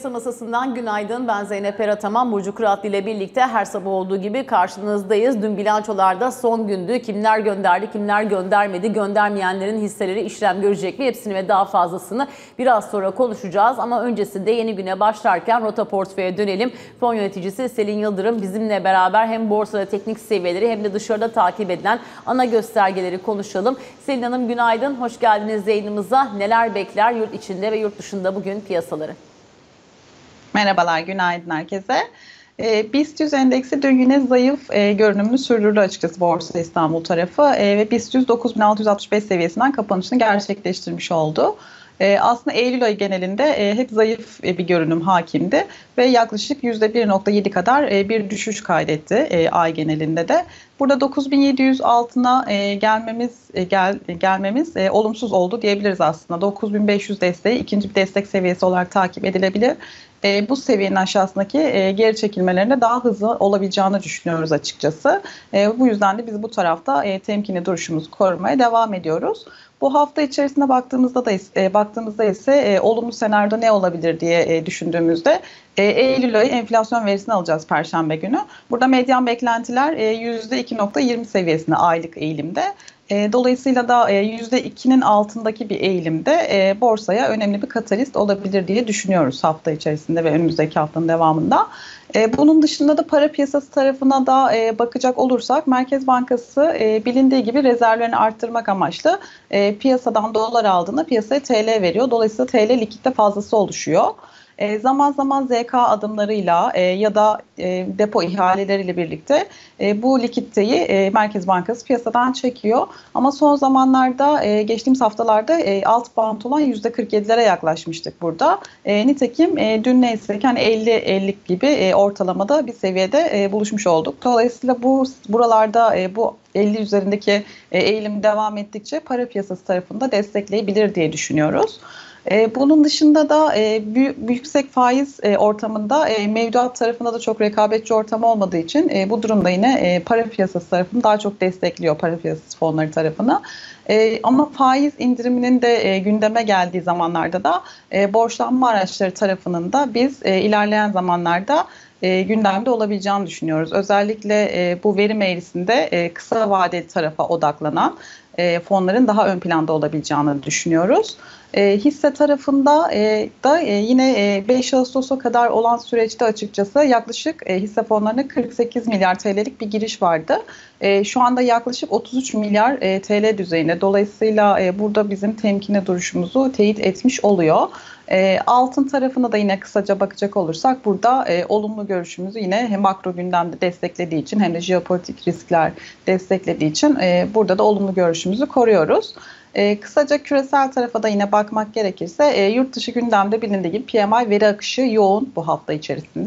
Piyasa Masası'ndan günaydın. Ben Zeynep Erataman, Burcu Kıratlı ile birlikte her sabah olduğu gibi karşınızdayız. Dün bilançolarda son gündü. Kimler gönderdi, kimler göndermedi, göndermeyenlerin hisseleri işlem görecek mi? Hepsini ve daha fazlasını biraz sonra konuşacağız. Ama öncesinde yeni güne başlarken Rota Portföy'e dönelim. Fon yöneticisi Selin Yıldırım bizimle beraber hem borsada teknik seviyeleri hem de dışarıda takip edilen ana göstergeleri konuşalım. Selin Hanım günaydın, hoş geldiniz yayınımıza. Neler bekler yurt içinde ve yurt dışında bugün piyasaları? Merhabalar, günaydın herkese. BIST 100 endeksi dün yine zayıf görünümünü sürdürdü açıkçası Borsa İstanbul tarafı ve BIST 100 9665 seviyesinden kapanışını gerçekleştirmiş oldu. Aslında Eylül ayı genelinde hep zayıf bir görünüm hakimdi ve yaklaşık %1,7 kadar bir düşüş kaydetti ay genelinde de. Burada 9700 altına gelmemiz olumsuz oldu diyebiliriz aslında. 9500 desteği ikinci bir destek seviyesi olarak takip edilebilir. Bu seviyenin aşağısındaki geri çekilmelerinde daha hızlı olabileceğini düşünüyoruz açıkçası. Bu yüzden de biz bu tarafta temkinli duruşumuzu korumaya devam ediyoruz. Bu hafta içerisinde baktığımızda ise olumlu senaryo ne olabilir diye düşündüğümüzde Eylül ayı enflasyon verisini alacağız Perşembe günü. Burada medyan beklentiler %2,20 seviyesinde aylık eğilimde. Dolayısıyla da %2'nin altındaki bir eğilimde borsaya önemli bir katalist olabilir diye düşünüyoruz hafta içerisinde ve önümüzdeki haftanın devamında. Bunun dışında da para piyasası tarafına da bakacak olursak Merkez Bankası bilindiği gibi rezervlerini arttırmak amaçlı piyasadan dolar aldığında piyasaya TL veriyor. Dolayısıyla TL likitte fazlası oluşuyor. Zaman zaman ZK adımlarıyla ya da depo ihaleleriyle birlikte bu likiditeyi Merkez Bankası piyasadan çekiyor. Ama son zamanlarda geçtiğimiz haftalarda alt bant olan %47'lere yaklaşmıştık burada. Nitekim dün neyse ki hani 50-50 gibi ortalamada bir seviyede buluşmuş olduk. Dolayısıyla buralarda bu 50 üzerindeki eğilim devam ettikçe para piyasası tarafında destekleyebilir diye düşünüyoruz. Bunun dışında da yüksek faiz ortamında mevduat tarafında da çok rekabetçi ortam olmadığı için bu durumda yine para piyasası tarafını daha çok destekliyor, para piyasası fonları tarafını. Ama faiz indiriminin de gündeme geldiği zamanlarda da borçlanma araçları tarafının da biz ilerleyen zamanlarda gündemde olabileceğini düşünüyoruz. Özellikle bu verim eğrisinde kısa vadeli tarafa odaklanan fonların daha ön planda olabileceğini düşünüyoruz. Hisse tarafında da yine 5 Ağustos'a kadar olan süreçte açıkçası yaklaşık hisse fonlarına 48 milyar TL'lik bir giriş vardı. Şu anda yaklaşık 33 milyar TL düzeyinde. Dolayısıyla burada bizim temkinli duruşumuzu teyit etmiş oluyor. Altın tarafına da yine kısaca bakacak olursak burada olumlu görüşümüzü yine hem makro gündemde desteklediği için hem de jeopolitik riskler desteklediği için burada da olumlu görüşümüzü koruyoruz. Kısaca küresel tarafa da yine bakmak gerekirse yurt dışı gündemde bilindiği gibi PMI veri akışı yoğun bu hafta içerisinde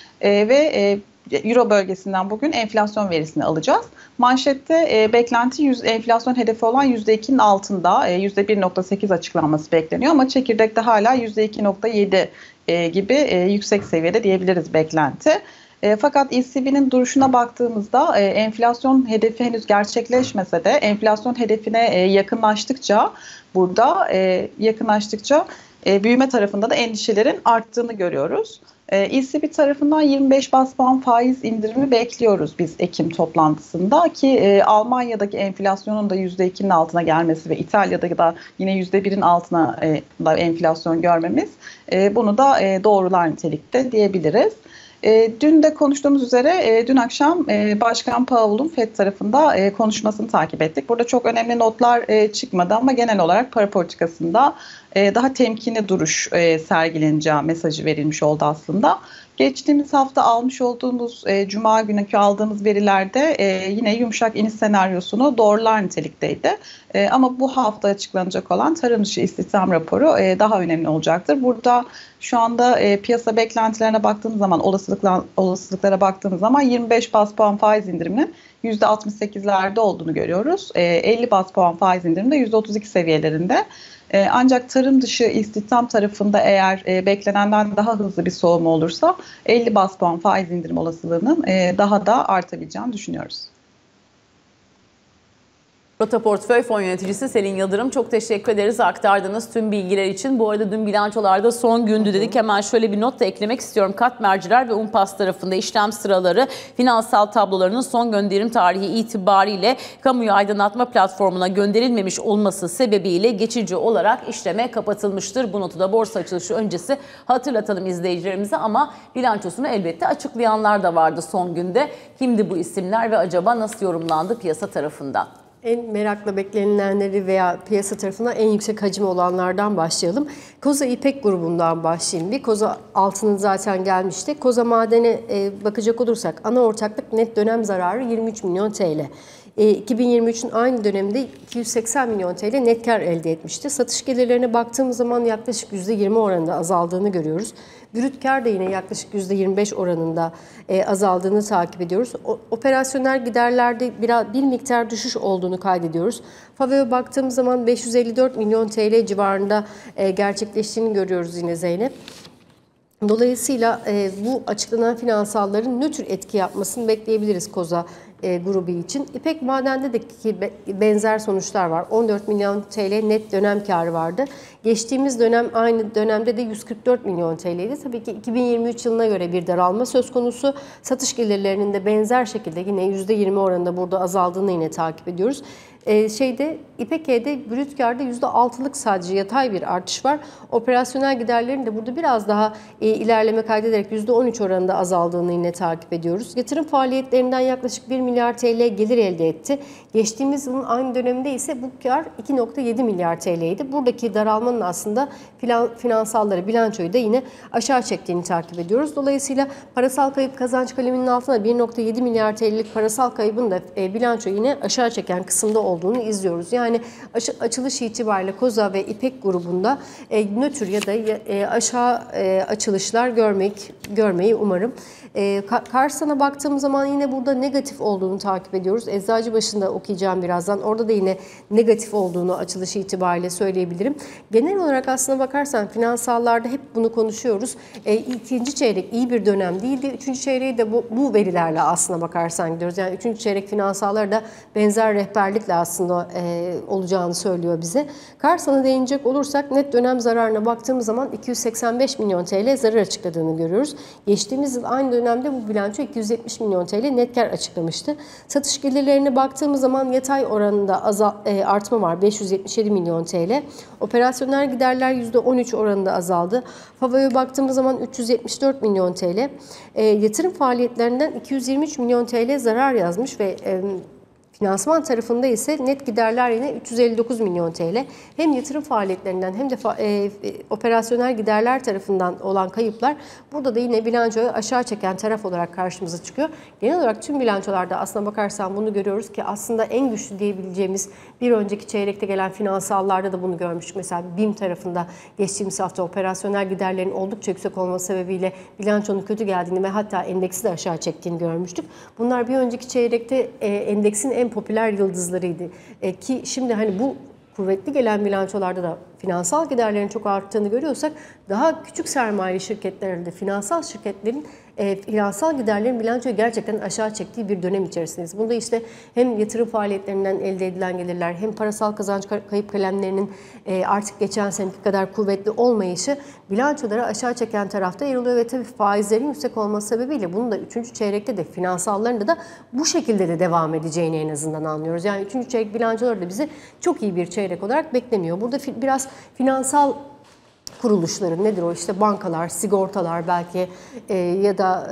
ve Euro bölgesinden bugün enflasyon verisini alacağız. Manşette beklenti enflasyon hedefi olan %2'nin altında %1,8 açıklanması bekleniyor ama çekirdekte hala %2,7 gibi yüksek seviyede diyebiliriz beklenti. Fakat ECB'nin duruşuna baktığımızda enflasyon hedefi henüz gerçekleşmese de enflasyon hedefine yakınlaştıkça büyüme tarafında da endişelerin arttığını görüyoruz. ECB tarafından 25 bas puan faiz indirimi bekliyoruz biz Ekim toplantısında ki Almanya'daki enflasyonun da %2'nin altına gelmesi ve İtalya'da da yine %1'in altına da enflasyon görmemiz bunu da doğrular nitelikte diyebiliriz. Dün de konuştuğumuz üzere dün akşam Başkan Powell'un FED tarafında konuşmasını takip ettik. Burada çok önemli notlar çıkmadı ama genel olarak para politikasında daha temkinli duruş sergileneceği mesajı verilmiş oldu aslında. Geçtiğimiz hafta almış olduğumuz Cuma günkü aldığımız verilerde yine yumuşak iniş senaryosunu doğrular nitelikteydi. Ama bu hafta açıklanacak olan tarım dışı istihdam raporu daha önemli olacaktır. Burada şu anda piyasa beklentilerine baktığımız zaman olasılıklara baktığımız zaman 25 bas puan faiz indiriminin %68'lerde olduğunu görüyoruz. 50 bas puan faiz indiriminde %32 seviyelerinde. Ancak tarım dışı istihdam tarafında eğer beklenenden daha hızlı bir soğuma olursa 50 bas puan faiz indirim olasılığının daha da artabileceğini düşünüyoruz. Rota Portföy Fon Yöneticisi Selin Yıldırım, çok teşekkür ederiz aktardığınız tüm bilgiler için. Bu arada dün bilançolarda son gündü dedik. Hemen şöyle bir not da eklemek istiyorum. Katmerciler ve Unpas tarafında işlem sıraları finansal tablolarının son gönderim tarihi itibariyle kamuya aydınlatma platformuna gönderilmemiş olması sebebiyle geçici olarak işleme kapatılmıştır. Bu notu da borsa açılışı öncesi hatırlatalım izleyicilerimize, ama bilançosunu elbette açıklayanlar da vardı son günde. Kimdi bu isimler ve acaba nasıl yorumlandı piyasa tarafından? En merakla beklenilenleri veya piyasa tarafından en yüksek hacim olanlardan başlayalım. Koza İpek grubundan başlayayım. Bir Koza altının zaten gelmişti. Koza Maden'e bakacak olursak ana ortaklık net dönem zararı 23 milyon TL. 2023'ün aynı döneminde 280 milyon TL net kar elde etmişti. Satış gelirlerine baktığımız zaman yaklaşık %20 oranında azaldığını görüyoruz. Brüt kar da yine yaklaşık %25 oranında azaldığını takip ediyoruz. Operasyonel giderlerde bir miktar düşüş olduğunu kaydediyoruz. FAVÖ'ye baktığımız zaman 554 milyon TL civarında gerçekleştiğini görüyoruz yine Zeynep. Dolayısıyla bu açıklanan finansalların nötr etki yapmasını bekleyebiliriz Koza grubu için. İpek Maden'de de benzer sonuçlar var. 14 milyon TL net dönem karı vardı. Geçtiğimiz dönem aynı dönemde de 144 milyon TL'ydi. Tabii ki 2023 yılına göre bir daralma söz konusu. Satış gelirlerinin de benzer şekilde yine %20 oranında burada azaldığını yine takip ediyoruz. İpek'de brüt karda %6'lık sadece yatay bir artış var. Operasyonel giderlerin de burada biraz daha ilerleme kaydederek %13 oranında azaldığını yine takip ediyoruz. Yatırım faaliyetlerinden yaklaşık 1 milyar TL gelir elde etti. Geçtiğimiz yılın aynı döneminde ise bu kar 2,7 milyar TL'ydi. Buradaki daralmanın aslında finansalları, bilançoyu da yine aşağı çektiğini takip ediyoruz. Dolayısıyla parasal kayıp kazanç kaleminin altında 1,7 milyar TL'lik parasal kaybın da bilançoyu yine aşağı çeken kısımda olduğunu izliyoruz. Yani açılış itibariyle Koza ve İpek grubunda nötr ya da aşağı açılışlar görmeyi umarım. Karsan'a baktığımız zaman yine burada negatif olduğunu takip ediyoruz. Eczacıbaşı'nda okuyacağım birazdan. Orada da yine negatif olduğunu açılışı itibariyle söyleyebilirim. Genel olarak aslına bakarsan finansallarda hep bunu konuşuyoruz. İkinci çeyrek iyi bir dönem değildi. Üçüncü çeyreği de bu verilerle aslına bakarsan gidiyoruz. Yani üçüncü çeyrek finansalları da benzer rehberlikle aslında olacağını söylüyor bize. Karsan'a değinecek olursak net dönem zararına baktığımız zaman 285 milyon TL zarar açıkladığını görüyoruz. Geçtiğimiz yıl aynı dönemde bu bilanço 270 milyon TL net kar açıklamıştı. Satış gelirlerine baktığımız zaman yatay oranında artma var. 577 milyon TL. Operasyonel giderler %13 oranında azaldı. FAVÖ'ye baktığımız zaman 374 milyon TL. Yatırım faaliyetlerinden 223 milyon TL zarar yazmış ve finansman tarafında ise net giderler yine 359 milyon TL. Hem yatırım faaliyetlerinden hem de operasyonel giderler tarafından olan kayıplar burada da yine bilançoyu aşağı çeken taraf olarak karşımıza çıkıyor. Genel olarak tüm bilançolarda aslına bakarsan bunu görüyoruz ki aslında en güçlü diyebileceğimiz bir önceki çeyrekte gelen finansallarda da bunu görmüştük. Mesela BİM tarafında geçtiğimiz hafta operasyonel giderlerin oldukça yüksek olması sebebiyle bilançonun kötü geldiğini ve hatta endeksi de aşağı çektiğini görmüştük. Bunlar bir önceki çeyrekte endeksin en popüler yıldızlarıydı. Ki şimdi hani bu kuvvetli gelen bilançolarda da finansal giderlerin çok arttığını görüyorsak daha küçük sermayeli şirketlerde finansal şirketlerin finansal giderlerin bilançoyu gerçekten aşağı çektiği bir dönem içerisindeyiz. Bunda işte hem yatırım faaliyetlerinden elde edilen gelirler hem parasal kazanç kayıp kalemlerinin artık geçen seneki kadar kuvvetli olmayışı bilançoları aşağı çeken tarafta yer alıyor ve tabii faizlerin yüksek olması sebebiyle bunun da 3. çeyrekte de finansallarında da bu şekilde de devam edeceğini en azından anlıyoruz. Yani 3. çeyrek bilançoları da bizi çok iyi bir çeyrek olarak beklemiyor. Burada biraz finansal kuruluşların nedir o işte bankalar, sigortalar belki ya da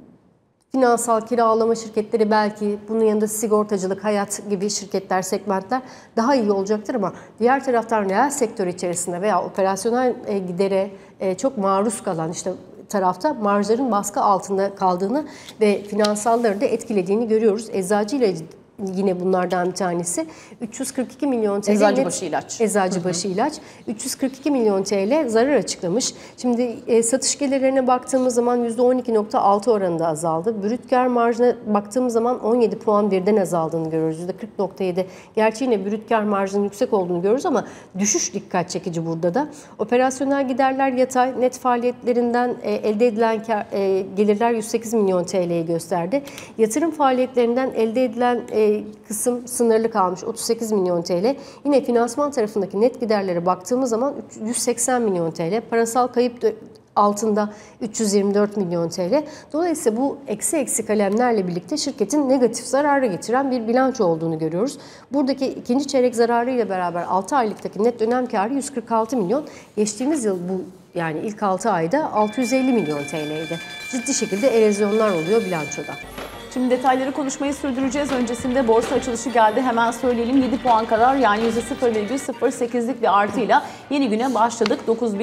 finansal kiralama şirketleri belki bunun yanında sigortacılık, hayat gibi şirketler, segmentler daha iyi olacaktır ama diğer taraftan reel sektör içerisinde veya operasyonel gidere çok maruz kalan işte tarafta marjların baskı altında kaldığını ve finansalları da etkilediğini görüyoruz. Eczacıyla yine bunlardan bir tanesi. 342 milyon TL Eczacıbaşı ilaç. Eczacıbaşı ilaç. 342 milyon TL zarar açıklamış. Şimdi satış gelirlerine baktığımız zaman %12,6 oranında azaldı. Brüt kar marjına baktığımız zaman 17 puan birden azaldığını görüyoruz. %40,7. Gerçi yine brüt kar marjının yüksek olduğunu görüyoruz ama düşüş dikkat çekici burada da. Operasyonel giderler yatay, net faaliyetlerinden elde edilen gelirler 108 milyon TL'yi gösterdi. Yatırım faaliyetlerinden elde edilen kısım sınırlı kalmış 38 milyon TL. Yine finansman tarafındaki net giderlere baktığımız zaman 180 milyon TL. Parasal kayıp altında 324 milyon TL. Dolayısıyla bu eksi kalemlerle birlikte şirketin negatif zararı getiren bir bilanço olduğunu görüyoruz. Buradaki ikinci çeyrek zararı ile beraber 6 aylıktaki net dönem karı 146 milyon. Geçtiğimiz yıl bu yani ilk 6 ayda 650 milyon TL'ydi. Ciddi şekilde erozyonlar oluyor bilançoda. Şimdi detayları konuşmayı sürdüreceğiz. Öncesinde borsa açılışı geldi. Hemen söyleyelim, 7 puan kadar yani %0,08'lik bir artıyla yeni güne başladık.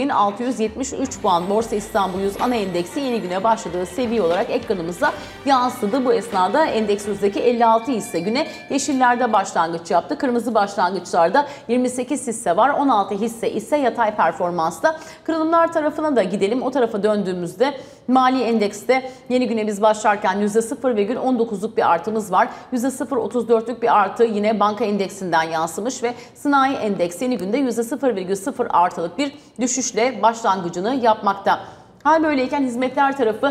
9.673 puan Borsa İstanbul 100 ana endeksi yeni güne başladığı seviye olarak ekranımıza yansıdı. Bu esnada endeksimizdeki 56 hisse güne yeşillerde başlangıç yaptı. Kırmızı başlangıçlarda 28 hisse var. 16 hisse ise yatay performansta. Kırılımlar tarafına da gidelim. O tarafa döndüğümüzde mali endekste yeni güne biz başlarken %0,19'luk bir artımız var. %0,34'lük bir artı yine banka endeksinden yansımış ve sanayi endeksi yeni günde %0,0 artılık bir düşüşle başlangıcını yapmakta. Hal böyleyken hizmetler tarafı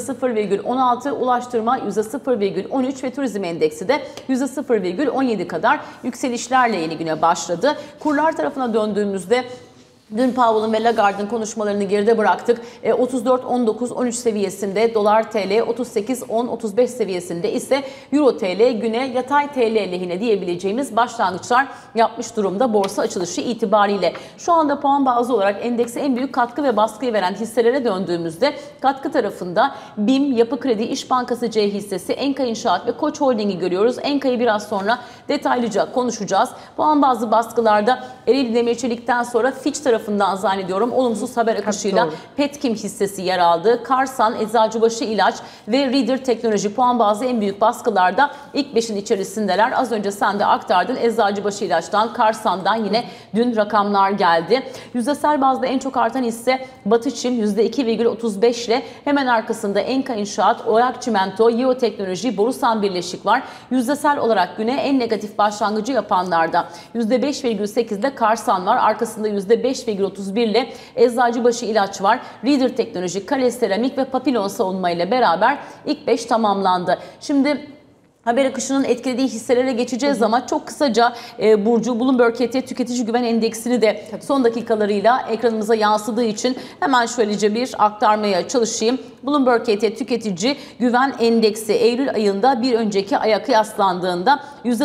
%0,16, ulaştırma %0,13 ve turizm endeksi de %0,17 kadar yükselişlerle yeni güne başladı. Kurlar tarafına döndüğümüzde dün Powell'ın ve Lagarde'ın konuşmalarını geride bıraktık. 34.19-13 seviyesinde dolar TL, 38.10-35 seviyesinde ise euro TL güne yatay TL lehine diyebileceğimiz başlangıçlar yapmış durumda borsa açılışı itibariyle. Şu anda puan bazlı olarak endekse en büyük katkı ve baskıyı veren hisselere döndüğümüzde katkı tarafında BİM, Yapı Kredi, İş Bankası C hissesi, Enka İnşaat ve Koç Holding'i görüyoruz. Enka'yı biraz sonra detaylıca konuşacağız. Puan bazlı baskılarda Ereğli Demir Çelik'ten sonra Fitch tarafından zannediyorum olumsuz haber akışıyla Petkim hissesi yer aldı. Karsan, Eczacıbaşı İlaç ve Reader Teknoloji puan bazı en büyük baskılarda ilk 5'in içerisindeler. Az önce sen de aktardın. Eczacıbaşı İlaç'tan, Karsan'dan yine dün rakamlar geldi. Yüzdesel bazda en çok artan hisse Batı Çim %2,35 ile hemen arkasında Enka İnşaat, Oyak Çimento, Yeo Teknoloji, Borusan Birleşik var. Yüzdesel olarak güne en negatif başlangıcı yapanlarda %5,8'de Karsan var. Arkasında %5,31 ile Eczacıbaşı İlaç var. Reader Teknoloji, Kale Seramik ve Papillon Savunma ile beraber ilk 5 tamamlandı. Şimdi haber akışının etkilediği hisselere geçeceğiz ama çok kısaca Burcu, Bloomberg KT Tüketici Güven Endeksini de son dakikalarıyla ekranımıza yansıdığı için hemen şöylece bir aktarmaya çalışayım. Bloomberg KT Tüketici Güven Endeksi Eylül ayında bir önceki aya kıyaslandığında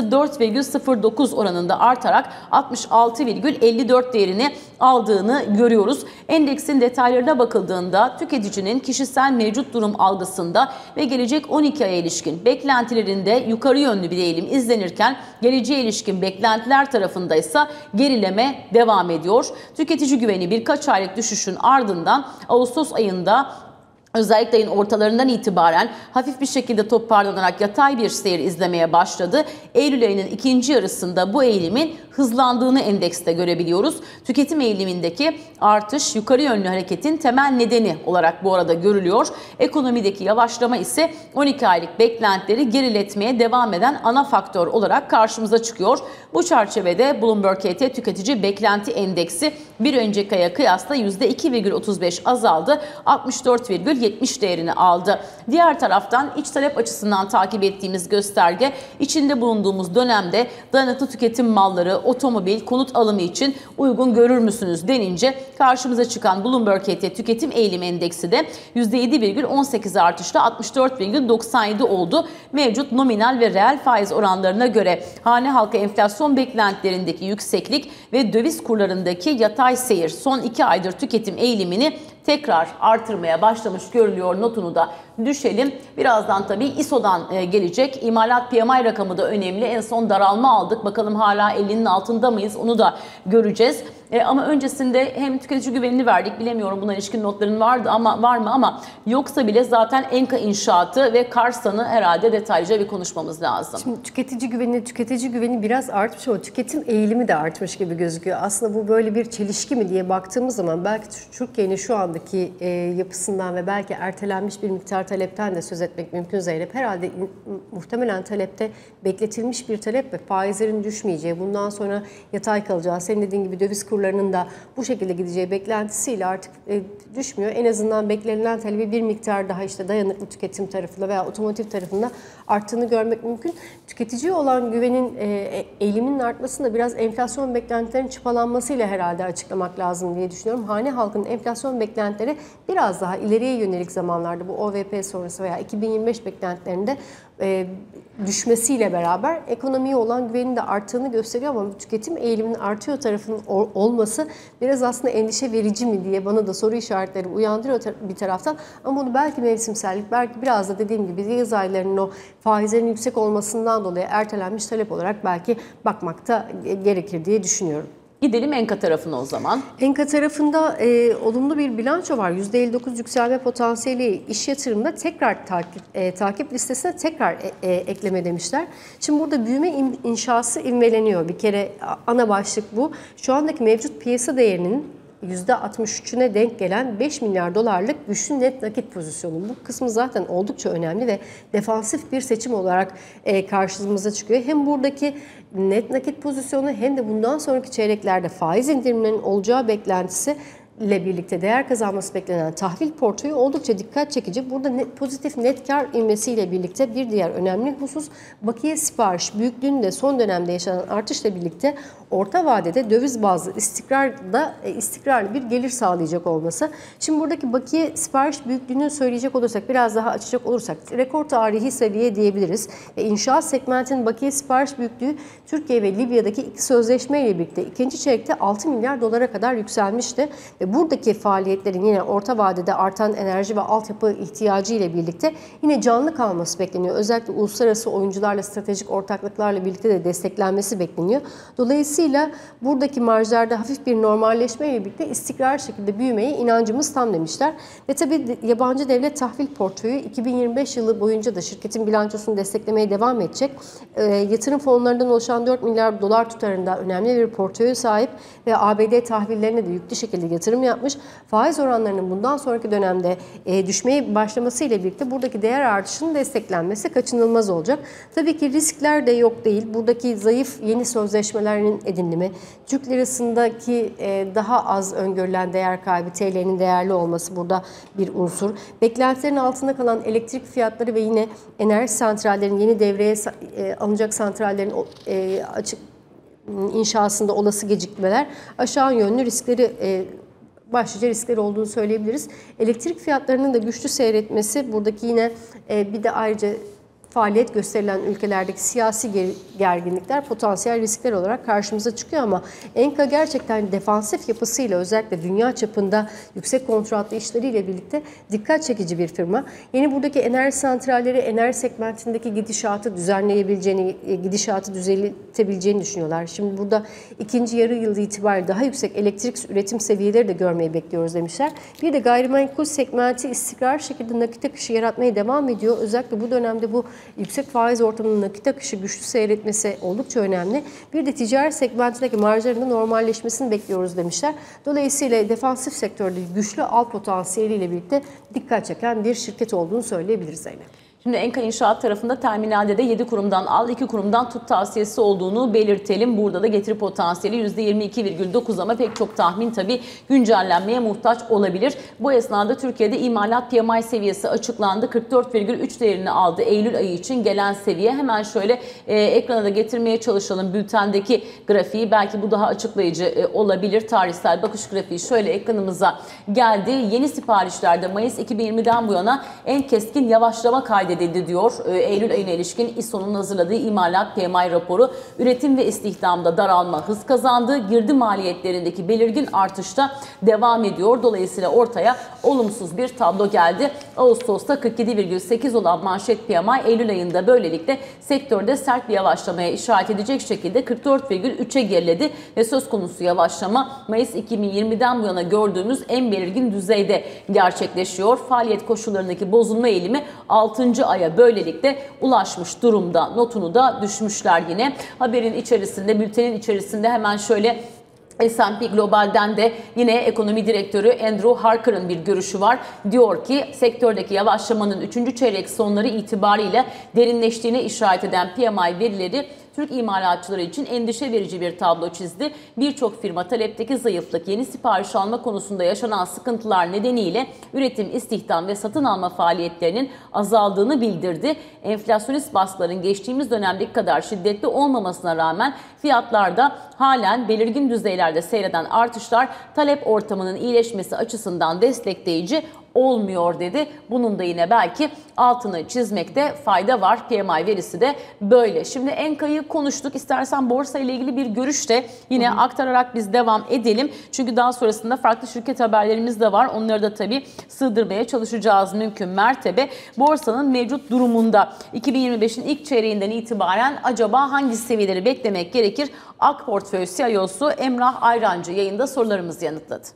%4,09 oranında artarak 66,54 değerini aldığını görüyoruz. Endeksin detaylarına bakıldığında tüketicinin kişisel mevcut durum algısında ve gelecek 12 aya ilişkin beklentilerinde yukarı yönlü bir eğilim izlenirken geleceğe ilişkin beklentiler tarafında ise gerileme devam ediyor. Tüketici güveni birkaç aylık düşüşün ardından Ağustos ayında özellikle ayın ortalarından itibaren hafif bir şekilde toparlanarak yatay bir seyir izlemeye başladı. Eylül ayının ikinci yarısında bu eğilimin hızlandığını endekste görebiliyoruz. Tüketim eğilimindeki artış yukarı yönlü hareketin temel nedeni olarak bu arada görülüyor. Ekonomideki yavaşlama ise 12 aylık beklentileri geriletmeye devam eden ana faktör olarak karşımıza çıkıyor. Bu çerçevede Bloomberg KT Tüketici Beklenti Endeksi bir önceki aya kıyasla %2,35 azaldı. 64,70 değerini aldı. Diğer taraftan iç talep açısından takip ettiğimiz gösterge içinde bulunduğumuz dönemde dayanıklı tüketim malları, otomobil, konut alımı için uygun görür müsünüz denince karşımıza çıkan Bloomberg KT Tüketim Eğilim Endeksi de %7,18 artışla 64,97 oldu. Mevcut nominal ve reel faiz oranlarına göre hane halkı enflasyon beklentilerindeki yükseklik ve döviz kurlarındaki yatay seyir son 2 aydır tüketim eğilimini tekrar artırmaya başlamış görülüyor notunu da düşelim. Birazdan tabii ISO'dan gelecek. İmalat PMI rakamı da önemli. En son daralma aldık. Bakalım hala 50'nin altında mıyız? Onu da göreceğiz. Ama öncesinde hem tüketici güvenini verdik. Bilemiyorum buna ilişkin notların var mı ama yoksa bile zaten Enka İnşaatı ve Karsan'ı herhalde detaylıca bir konuşmamız lazım. Şimdi tüketici güveni biraz artmış ama tüketim eğilimi de artmış gibi gözüküyor. Aslında bu böyle bir çelişki mi diye baktığımız zaman belki Türkiye'nin şu andaki yapısından ve belki ertelenmiş bir miktar talepten de söz etmek mümkün Zeynep. Herhalde muhtemelen talepte bekletilmiş bir talep ve faizlerin düşmeyeceği, bundan sonra yatay kalacağı, senin dediğin gibi döviz kurları kurlarının da bu şekilde gideceği beklentisiyle artık düşmüyor. En azından beklenilen talebi bir miktar daha işte dayanıklı tüketim tarafında veya otomotiv tarafında arttığını görmek mümkün. Tüketiciye olan güvenin eğiliminin artmasını da biraz enflasyon beklentilerinin çıpalanmasıyla herhalde açıklamak lazım diye düşünüyorum. Hane halkının enflasyon beklentileri biraz daha ileriye yönelik zamanlarda bu OVP sonrası veya 2025 beklentilerinde düşmesiyle beraber ekonomiye olan güvenin de arttığını gösteriyor ama tüketim eğiliminin artıyor tarafının olması biraz aslında endişe verici mi diye bana da soru işaretleri uyandırıyor bir taraftan. Ama bunu belki mevsimsellik, belki biraz da dediğim gibi yaz aylarının o faizlerin yüksek olmasından dolayı ertelenmiş talep olarak belki bakmakta gerekir diye düşünüyorum. Gidelim Enka tarafına o zaman. Enka tarafında olumlu bir bilanço var. %59 yükselme potansiyeli iş yatırımında tekrar takip listesine tekrar ekleme demişler. Şimdi burada büyüme inşası ivmeleniyor. Bir kere ana başlık bu. Şu andaki mevcut piyasa değerinin %63'üne denk gelen 5 milyar dolarlık güçlü net nakit pozisyonu. Bu kısmı zaten oldukça önemli ve defansif bir seçim olarak karşımıza çıkıyor. Hem buradaki net nakit pozisyonu hem de bundan sonraki çeyreklerde faiz indirimlerinin olacağı beklentisi ile birlikte değer kazanması beklenen tahvil portföyü oldukça dikkat çekici. Burada pozitif net kar ivmesiyle birlikte bir diğer önemli husus bakiye sipariş büyüklüğünde son dönemde yaşanan artışla birlikte orta vadede döviz bazlı istikrarlı bir gelir sağlayacak olması. Şimdi buradaki bakiye sipariş büyüklüğünü söyleyecek olursak, biraz daha açacak olursak rekor tarihi seviye diyebiliriz. İnşaat segmentinin bakiye sipariş büyüklüğü Türkiye ve Libya'daki iki sözleşme ile birlikte ikinci çeyrekte 6 milyar dolara kadar yükselmişti. Ve buradaki faaliyetlerin yine orta vadede artan enerji ve altyapı ihtiyacı ile birlikte yine canlı kalması bekleniyor. Özellikle uluslararası oyuncularla, stratejik ortaklıklarla birlikte de desteklenmesi bekleniyor. Dolayısıyla buradaki marjlarda hafif bir normalleşme ile birlikte istikrar şekilde büyümeye inancımız tam demişler. Ve tabii yabancı devlet tahvil portföyü 2025 yılı boyunca da şirketin bilançosunu desteklemeye devam edecek. Yatırım fonlarından oluşan 4 milyar dolar tutarında önemli bir portföye sahip ve ABD tahvillerine de yüklü şekilde yatırım yapmış. Faiz oranlarının bundan sonraki dönemde düşmeye başlamasıyla birlikte buradaki değer artışının desteklenmesi kaçınılmaz olacak. Tabii ki riskler de yok değil. Buradaki zayıf yeni sözleşmelerin edinimi, Türk lirasındaki daha az öngörülen değer kaybı, TL'nin değerli olması burada bir unsur. Beklentilerin altında kalan elektrik fiyatları ve yine enerji santrallerinin yeni devreye alınacak santrallerin açık inşasında olası gecikmeler aşağı yönlü başlıca riskleri olduğunu söyleyebiliriz. Elektrik fiyatlarının da güçlü seyretmesi buradaki yine bir de ayrıca faaliyet gösterilen ülkelerdeki siyasi gerginlikler potansiyel riskler olarak karşımıza çıkıyor ama Enka gerçekten defansif yapısıyla özellikle dünya çapında yüksek kontratlı işleriyle birlikte dikkat çekici bir firma. Yeni buradaki enerji santralleri enerji segmentindeki gidişatı düzenleyebileceğini, gidişatı düzeltebileceğini düşünüyorlar. Şimdi burada ikinci yarı yılı itibariyle daha yüksek elektrik üretim seviyeleri de görmeyi bekliyoruz demişler. Bir de gayrimenkul segmenti istikrar şekilde nakit akışı yaratmaya devam ediyor. Özellikle bu dönemde bu yüksek faiz ortamının nakit akışı güçlü seyretmesi oldukça önemli. Bir de ticari segmentindeki marjlarının normalleşmesini bekliyoruz demişler. Dolayısıyla defansif sektörde güçlü alt potansiyeliyle birlikte dikkat çeken bir şirket olduğunu söyleyebiliriz Zeynep. Şimdi Enka İnşaat tarafında terminalde de 7 kurumdan al, 2 kurumdan tut tavsiyesi olduğunu belirtelim. Burada da getiri potansiyeli %22,9 ama pek çok tahmin tabii güncellenmeye muhtaç olabilir. Bu esnada Türkiye'de imalat PMI seviyesi açıklandı. 44,3 değerini aldı Eylül ayı için gelen seviye. Hemen şöyle ekrana da getirmeye çalışalım bültendeki grafiği. Belki bu daha açıklayıcı olabilir. Tarihsel bakış grafiği şöyle ekranımıza geldi. Yeni siparişlerde Mayıs 2020'den bu yana en keskin yavaşlama kaydedildi diyor. Eylül ayına ilişkin İSO'nun hazırladığı imalat PMI raporu. Üretim ve istihdamda daralma hız kazandı. Girdi maliyetlerindeki belirgin artışta devam ediyor. Dolayısıyla ortaya olumsuz bir tablo geldi. Ağustos'ta 47,8 olan manşet PMI Eylül ayında böylelikle sektörde sert bir yavaşlamaya işaret edecek şekilde 44,3'e geriledi ve söz konusu yavaşlama Mayıs 2020'den bu yana gördüğümüz en belirgin düzeyde gerçekleşiyor. Faaliyet koşullarındaki bozulma eğilimi 6. aya böylelikle ulaşmış durumda. Notunu da düşmüşler yine. Haberin içerisinde, bültenin içerisinde hemen şöyle S&P Global'den de yine ekonomi direktörü Andrew Harker'ın bir görüşü var. Diyor ki sektördeki yavaşlamanın 3. çeyrek sonları itibariyle derinleştiğine işaret eden PMI verileri Türk imalatçıları için endişe verici bir tablo çizdi. Birçok firma talepteki zayıflık, yeni sipariş alma konusunda yaşanan sıkıntılar nedeniyle üretim, istihdam ve satın alma faaliyetlerinin azaldığını bildirdi. Enflasyonist baskıların geçtiğimiz dönemdeki kadar şiddetli olmamasına rağmen fiyatlarda halen belirgin düzeylerde seyreden artışlar talep ortamının iyileşmesi açısından destekleyici olmuyor dedi. Bunun da yine belki altını çizmekte fayda var. PMI verisi de böyle. Şimdi Enka'yı konuştuk. İstersen borsa ile ilgili bir görüş de yine aktararak biz devam edelim. Çünkü daha sonrasında farklı şirket haberlerimiz de var. Onları da tabii sığdırmaya çalışacağız mümkün mertebe. Borsanın mevcut durumunda 2025'in ilk çeyreğinden itibaren acaba hangi seviyeleri beklemek gerekir? AK Portföy CIO'su Emrah Ayrancı yayında sorularımızı yanıtladı.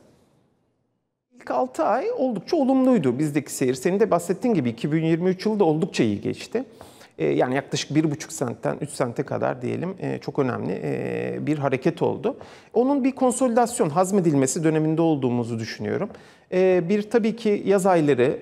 İlk 6 ay oldukça olumluydu bizdeki seyir. Senin de bahsettiğin gibi 2023 yılı da oldukça iyi geçti. Yani yaklaşık 1,5 sentten 3 sente kadar diyelim çok önemli bir hareket oldu. Onun bir konsolidasyon, hazmedilmesi döneminde olduğumuzu düşünüyorum. Bir tabii ki yaz ayları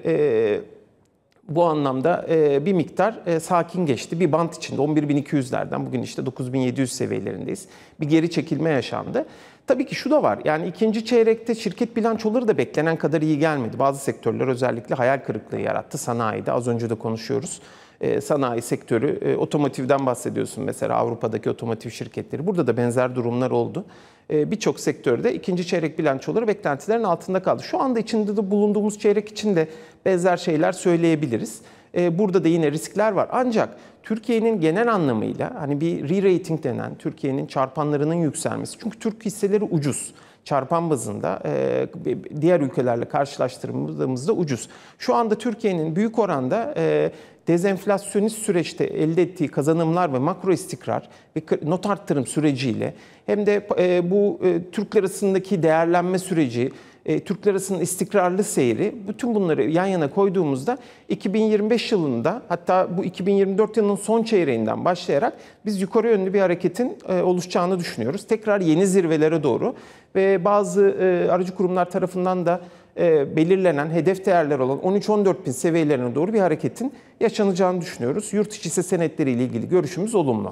bu anlamda bir miktar sakin geçti. Bir bant içinde 11.200'lerden bugün işte 9.700 seviyelerindeyiz. Bir geri çekilme yaşandı. Tabii ki şu da var, yani ikinci çeyrekte şirket bilançoları da beklenen kadar iyi gelmedi. Bazı sektörler özellikle hayal kırıklığı yarattı. Sanayide az önce de konuşuyoruz. Sanayi sektörü, otomotivden bahsediyorsun mesela, Avrupa'daki otomotiv şirketleri. Burada da benzer durumlar oldu. Birçok sektörde ikinci çeyrek bilançoları beklentilerin altında kaldı. Şu anda içinde de bulunduğumuz çeyrek için de benzer şeyler söyleyebiliriz. Burada da yine riskler var. Ancak Türkiye'nin genel anlamıyla hani bir re-rating denen, Türkiye'nin çarpanlarının yükselmesi. Çünkü Türk hisseleri ucuz. Çarpan bazında diğer ülkelerle karşılaştırdığımızda ucuz. Şu anda Türkiye'nin büyük oranda dezenflasyonist süreçte elde ettiği kazanımlar ve makro istikrar ve not arttırım süreciyle hem de bu Türk lirasındaki değerlenme süreci, Türk lirasının istikrarlı seyri, bütün bunları yan yana koyduğumuzda 2025 yılında, hatta bu 2024 yılının son çeyreğinden başlayarak biz yukarı yönlü bir hareketin oluşacağını düşünüyoruz. Tekrar yeni zirvelere doğru ve bazı aracı kurumlar tarafından da belirlenen hedef değerler olan 13-14 bin seviyelerine doğru bir hareketin yaşanacağını düşünüyoruz. Yurt içi hisse senetleri ile ilgili görüşümüz olumlu.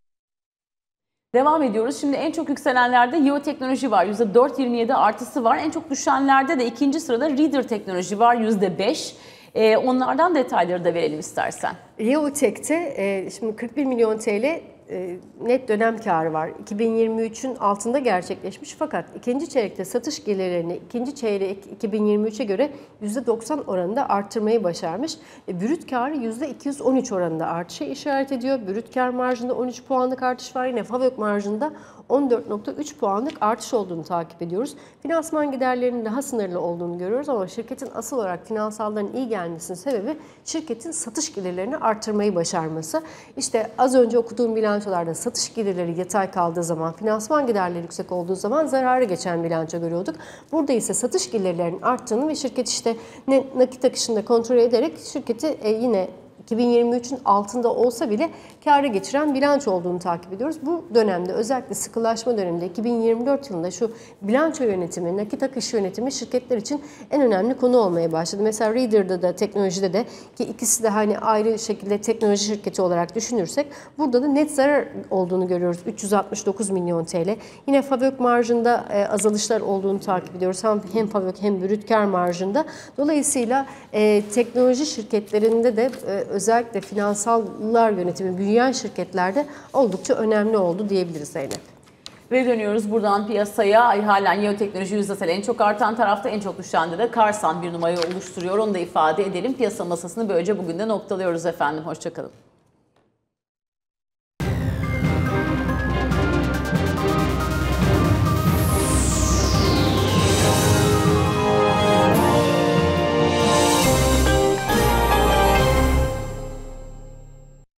Devam ediyoruz. Şimdi en çok yükselenlerde Yeo Teknoloji var. %4.27 artısı var. En çok düşenlerde de ikinci sırada Reader Teknoloji var. %5. Onlardan detayları da verelim istersen. Yeotek'te şimdi 41 milyon TL net dönem karı var. 2023'ün altında gerçekleşmiş, fakat ikinci çeyrekte satış gelirlerini ikinci çeyrek 2023'e göre %90 oranında arttırmayı başarmış. Brüt karı %213 oranında artışa işaret ediyor. Brüt kar marjında 13 puanlık artış var. Yine FAVÖK marjında 14.3 puanlık artış olduğunu takip ediyoruz. Finansman giderlerinin daha sınırlı olduğunu görüyoruz ama şirketin asıl olarak finansalların iyi gelmesinin sebebi şirketin satış gelirlerini arttırmayı başarması. İşte az önce okuduğum bilançolarda satış gelirleri yatay kaldığı zaman, finansman giderleri yüksek olduğu zaman zarara geçen bilanço görüyorduk. Burada ise satış gelirlerinin arttığını ve şirket işte nakit akışını kontrol ederek şirketi yine 2023'ün altında olsa bile kâra geçiren bilanço olduğunu takip ediyoruz. Bu dönemde, özellikle sıkılaşma döneminde 2024 yılında şu bilanço yönetimi, nakit akış yönetimi şirketler için en önemli konu olmaya başladı. Mesela Reader'da da, teknolojide de, ki ikisi de hani ayrı şekilde teknoloji şirketi olarak düşünürsek, burada da net zarar olduğunu görüyoruz. 369 milyon TL. Yine FAVÖK marjında azalışlar olduğunu takip ediyoruz. Hem FAVÖK hem brüt kar marjında. Dolayısıyla teknoloji şirketlerinde de özellikle finansallar yönetimi büyüyen şirketlerde oldukça önemli oldu diyebiliriz Zeynep. Ve dönüyoruz buradan piyasaya. Halen Yeo Teknoloji yüzdesel en çok artan tarafta, en çok düşende de Karsan bir numarayı oluşturuyor. Onu da ifade edelim. Piyasa masasını böylece bugün de noktalıyoruz efendim. Hoşçakalın.